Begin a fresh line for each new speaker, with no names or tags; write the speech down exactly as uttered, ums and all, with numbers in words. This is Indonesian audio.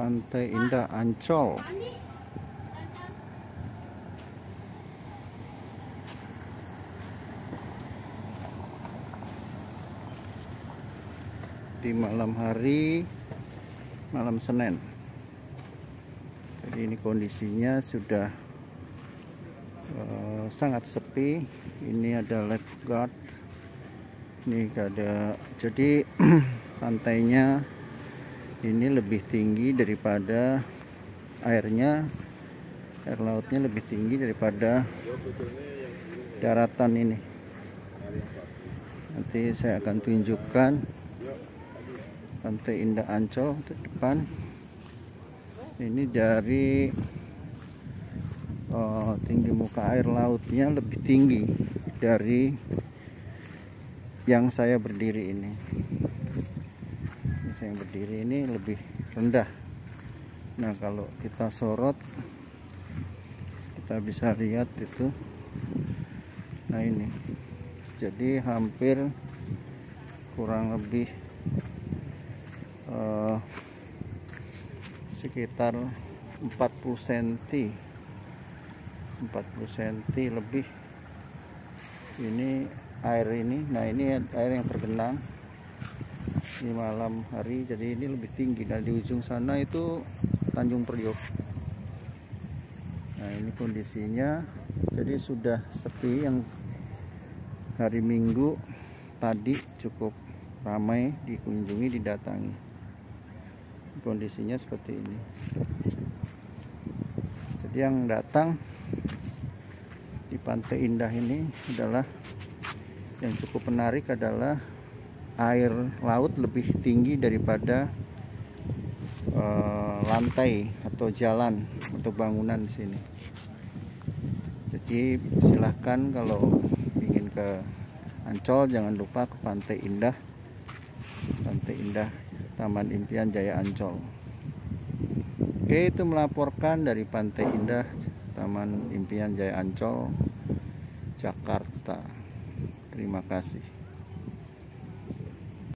Pantai Indah Ancol. Di malam hari, malam Senin. Jadi ini kondisinya sudah uh, sangat sepi. Ini ada lifeguard. Ini ada, jadi pantainya ini lebih tinggi daripada airnya, air lautnya lebih tinggi daripada daratan ini. Nanti saya akan tunjukkan Pantai Indah Ancol di depan. Ini dari uh, tinggi muka air lautnya lebih tinggi dari yang saya berdiri ini. Ini saya yang berdiri ini lebih rendah. Nah, kalau kita sorot, kita bisa lihat itu. Nah, ini. Jadi hampir kurang lebih uh, sekitar empat puluh sentimeter. empat puluh sentimeter lebih. Ini air ini, nah ini air yang tergenang di malam hari, jadi ini lebih tinggi. Dan di ujung sana itu Tanjung Priok. Nah, ini kondisinya, jadi sudah sepi. Yang hari Minggu tadi cukup ramai dikunjungi, didatangi. Kondisinya seperti ini. Jadi yang datang di Pantai Indah ini adalah, yang cukup menarik adalah air laut lebih tinggi daripada uh, lantai atau jalan untuk bangunan di sini. Jadi silahkan kalau ingin ke Ancol, jangan lupa ke Pantai Indah, Pantai Indah Taman Impian Jaya Ancol. Oke, itu melaporkan dari Pantai Indah Taman Impian Jaya Ancol, Jakarta. Terima kasih.